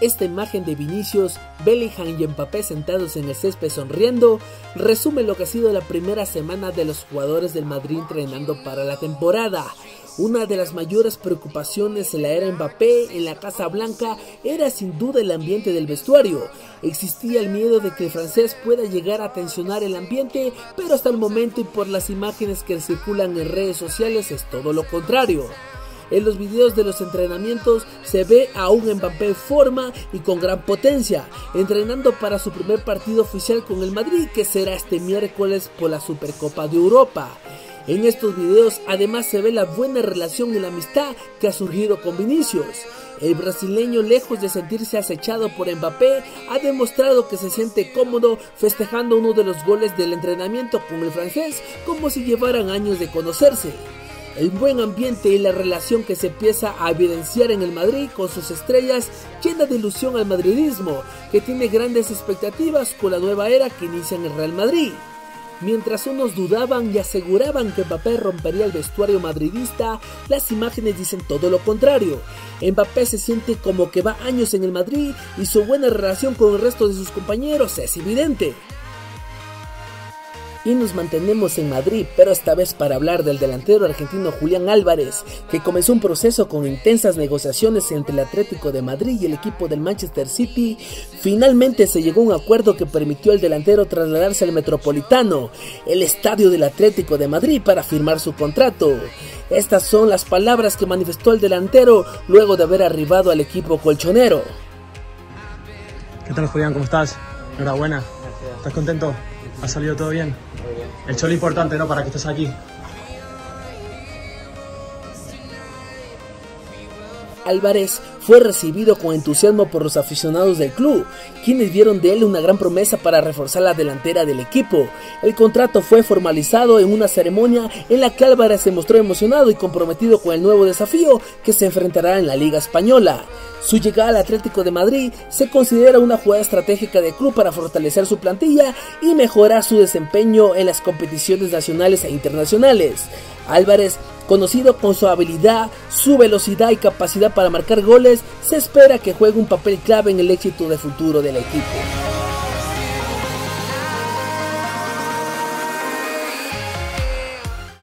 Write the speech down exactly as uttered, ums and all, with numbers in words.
Esta imagen de Vinicius, Bellingham y Mbappé sentados en el césped sonriendo resume lo que ha sido la primera semana de los jugadores del Madrid entrenando para la temporada. Una de las mayores preocupaciones en la era Mbappé en la Casa Blanca era sin duda el ambiente del vestuario. Existía el miedo de que el francés pueda llegar a tensionar el ambiente, pero hasta el momento y por las imágenes que circulan en redes sociales es todo lo contrario. En los videos de los entrenamientos se ve a un Mbappé en forma y con gran potencia, entrenando para su primer partido oficial con el Madrid, que será este miércoles por la Supercopa de Europa. En estos videos además se ve la buena relación y la amistad que ha surgido con Vinicius. El brasileño, lejos de sentirse acechado por Mbappé, ha demostrado que se siente cómodo festejando uno de los goles del entrenamiento con el francés, como si llevaran años de conocerse. El buen ambiente y la relación que se empieza a evidenciar en el Madrid con sus estrellas llena de ilusión al madridismo, que tiene grandes expectativas con la nueva era que inicia en el Real Madrid. Mientras unos dudaban y aseguraban que Mbappé rompería el vestuario madridista, las imágenes dicen todo lo contrario. Mbappé se siente como que va años en el Madrid y su buena relación con el resto de sus compañeros es evidente. Y nos mantenemos en Madrid, pero esta vez para hablar del delantero argentino Julián Álvarez, que comenzó un proceso con intensas negociaciones entre el Atlético de Madrid y el equipo del Manchester City. Finalmente se llegó a un acuerdo que permitió al delantero trasladarse al Metropolitano, el estadio del Atlético de Madrid, para firmar su contrato. Estas son las palabras que manifestó el delantero luego de haber arribado al equipo colchonero. ¿Qué tal, Julián? ¿Cómo estás? Enhorabuena. ¿Estás contento? ¿Ha salido todo bien? Muy bien. El hecho lo importante, ¿no? Para que estés aquí. Álvarez fue recibido con entusiasmo por los aficionados del club, quienes vieron de él una gran promesa para reforzar la delantera del equipo. El contrato fue formalizado en una ceremonia en la que Álvarez se mostró emocionado y comprometido con el nuevo desafío que se enfrentará en la Liga Española. Su llegada al Atlético de Madrid se considera una jugada estratégica del club para fortalecer su plantilla y mejorar su desempeño en las competiciones nacionales e internacionales. Álvarez, conocido por su habilidad, su velocidad y capacidad para marcar goles, se espera que juegue un papel clave en el éxito de futuro del equipo.